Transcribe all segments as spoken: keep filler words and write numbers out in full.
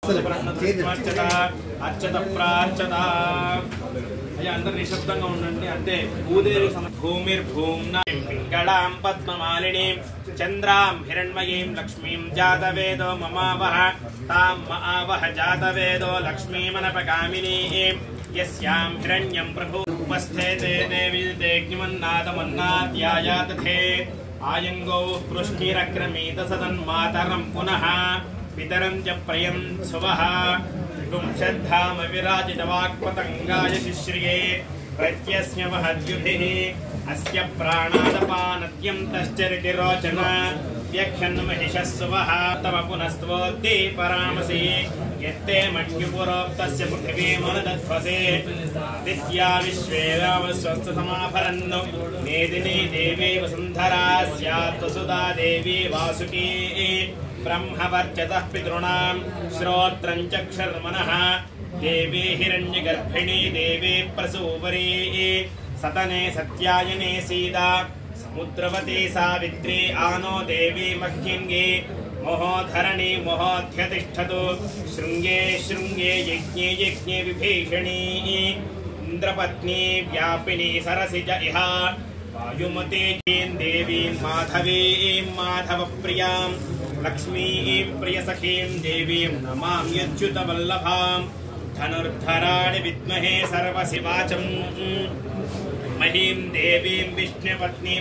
అర్చత ప్రార్చత అయ్యా అందరు నిశ్శబ్దంగా ఉండండి. అంతే భూదేవి భూమిర్భూమ్నా పింగళాం పద్మమాలినీం చంద్రాం హిరణ్మయీం లక్ష్మీం జాతవేదో మమావహ తాం మఆవహ జాతవేదో లక్ష్మీమనపగామినీం యస్యాం హిరణ్యం ప్రభు ఉపస్థితే దేవి దేగ్నిమన్నాదమన్నాద్యాయా తథే ఆయంగౌ పృష్టిరక్రమీత సదన్మాతరం పునః పితరం చ ప్రయం శువః శ్రద్ధామ విరాజిత వాక్పతంగాయ శిశ్రియే ప్రత్యస్య వహద్యుభిః అస్య ప్రాణాదపానత్యం తశ్చరితి రోచన వ్యాఖ్యన్ మహిషస్సువః తవ పునస్త్వోక్తి పరామసి యత్తే మణ్యుపురోక్తస్య పృథివీమనుదధ్వసే ఆదిత్యా విశ్వేరావస్వస్థసమాభరన్ను మేదినీ దేవీ వసుంధరా స్యాత్ వసుదా దేవీ వాసుకీ ब्रह्मवर्चतः पितॄणां श्रोत्रं चक्षुर्मनः देवी हिरण्यगर्भिणी देवी प्रसूवरी सतने सत्यायने सीता समुद्रवती सावित्री आनो देवी मह्यङ्गी मोहोधरणी मोहोध्यतिष्ठतु शृङ्गे शृङ्गे यज्ञे यज्ञे विभीषणी इन्द्रपत्नी व्यापिनी सरसिज इह वायुमती देवीं माधवीं माधवप्रियां लक्ष्मीं प्रियसखीं देवीं नमाम्यच्युतवल्लभां धनुर्धराणि विद्महे सर्वशिवाचं महीं देवीं विष्णुपत्नीं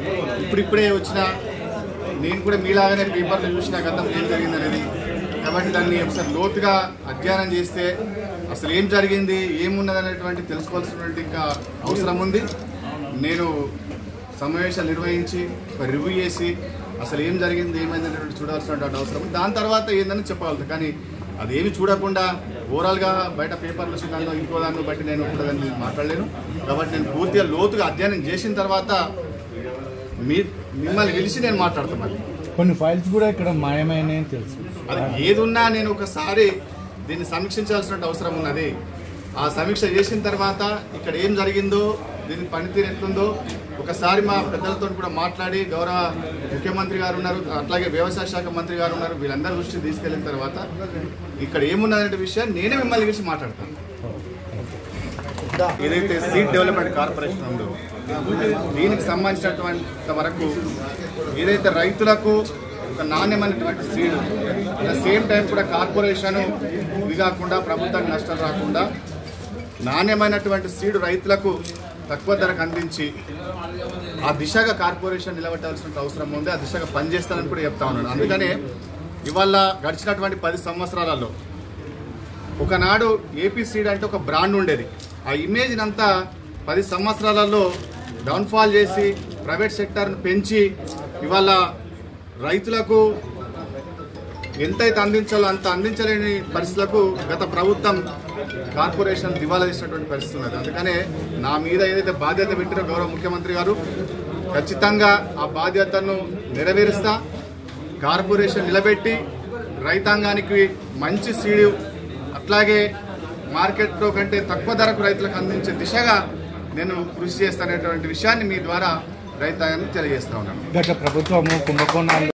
ఇప్పుడిప్పుడే వచ్చిన నేను కూడా మీలాగానే పేపర్లు చూసిన గతం ఏం జరిగిందనేది. కాబట్టి దాన్ని ఒకసారి లోతుగా అధ్యయనం చేస్తే అసలు ఏం జరిగింది ఏమున్నదనేటువంటి తెలుసుకోవాల్సినటువంటి ఇంకా అవసరం ఉంది. నేను సమావేశాలు నిర్వహించి రివ్యూ చేసి అసలు ఏం జరిగింది ఏమైందనేటువంటి చూడాల్సినటువంటి అవసరం. దాని తర్వాత ఏందని చెప్పగలుగుతాను. కానీ అదేమి చూడకుండా ఓవరాల్గా బయట పేపర్లు వచ్చిందో ఇంకో దాన్ని బట్టి నేను కూడా దాన్ని మాట్లాడలేను. కాబట్టి నేను పూర్తిగా లోతుగా అధ్యయనం చేసిన తర్వాత మీ మిమ్మల్ని పిలిచి నేను మాట్లాడుతున్నాను. కొన్ని ఫైల్స్ కూడా ఇక్కడ మాయమైనాయని తెలుసు. అది ఏది ఉన్నా నేను ఒకసారి దీన్ని సమీక్షించాల్సిన అవసరం ఉన్నది. ఆ సమీక్ష చేసిన తర్వాత ఇక్కడ ఏం జరిగిందో దీని పనితీరు ఎట్లుందో ఒకసారి మా పెద్దలతో కూడా మాట్లాడి గౌరవ ముఖ్యమంత్రి గారు ఉన్నారు, అట్లాగే వ్యవసాయ శాఖ మంత్రి గారు ఉన్నారు, వీళ్ళందరి దృష్టికి తీసుకెళ్ళిన తర్వాత ఇక్కడ ఏమున్నదనే విషయాన్ని నేనే మిమ్మల్ని గురించి మాట్లాడతాను. ఏదైతే సీడ్ డెవలప్మెంట్ కార్పొరేషన్ ఉందో దీనికి సంబంధించినటువంటి వరకు ఏదైతే రైతులకు ఒక నాణ్యమైనటువంటి seed at the same time కూడా కార్పొరేషన్ ఇది కాకుండా ప్రభుత్వానికి నష్టం రాకుండా నాణ్యమైనటువంటి సీడ్ రైతులకు తక్కువ ధరకు అందించి ఆ దిశగా కార్పొరేషన్ నిలబెట్టాల్సిన అవసరం ఉంది. ఆ దిశగా పనిచేస్తానని కూడా చెప్తా ఉన్నాను. అందుకనే ఇవాళ గడిచినటువంటి పది సంవత్సరాలలో ఒకనాడు ఏపీ సీడ్ అంటే ఒక బ్రాండ్ ఉండేది. ఆ ఇమేజ్ అంతా పది సంవత్సరాలలో డౌన్ఫాల్ చేసి ప్రైవేట్ సెక్టర్ను పెంచి ఇవాళ రైతులకు ఎంతైతే అందించాలో అంత అందించలేని పరిస్థితులకు గత ప్రభుత్వం కార్పొరేషన్ దివాలా తీసినటువంటి పరిస్థితి ఉన్నది. అందుకనే నా మీద ఏదైతే బాధ్యత పెట్టినో గౌరవ ముఖ్యమంత్రి గారు ఖచ్చితంగా ఆ బాధ్యతను నెరవేరుస్తా. కార్పొరేషన్ నిలబెట్టి రైతాంగానికి మంచి సీడు అట్లాగే మార్కెట్లో కంటే తక్కువ ధరకు రైతులకు అందించే దిశగా నేను కృషి చేస్తాననేటువంటి విషయాన్ని మీ ద్వారా రైతాంగానికి తెలియజేస్తా ఉన్నాను. గత ప్రభుత్వము కుంభకోణాలు